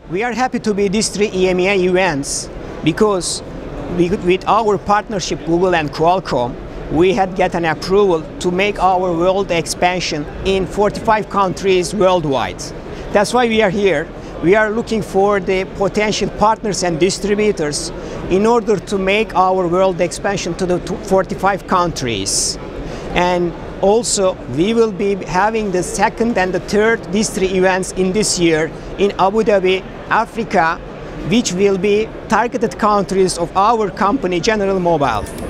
We are happy to be DISTREE EMEA Events because with our partnership Google and Qualcomm, we had get an approval to make our world expansion in 45 countries worldwide. That's why we are here. We are looking for the potential partners and distributors in order to make our world expansion to the 45 countries. And also, we will be having the second and the third DISTREE events in this year in Abu Dhabi, Africa, which will be targeted countries of our company, General Mobile.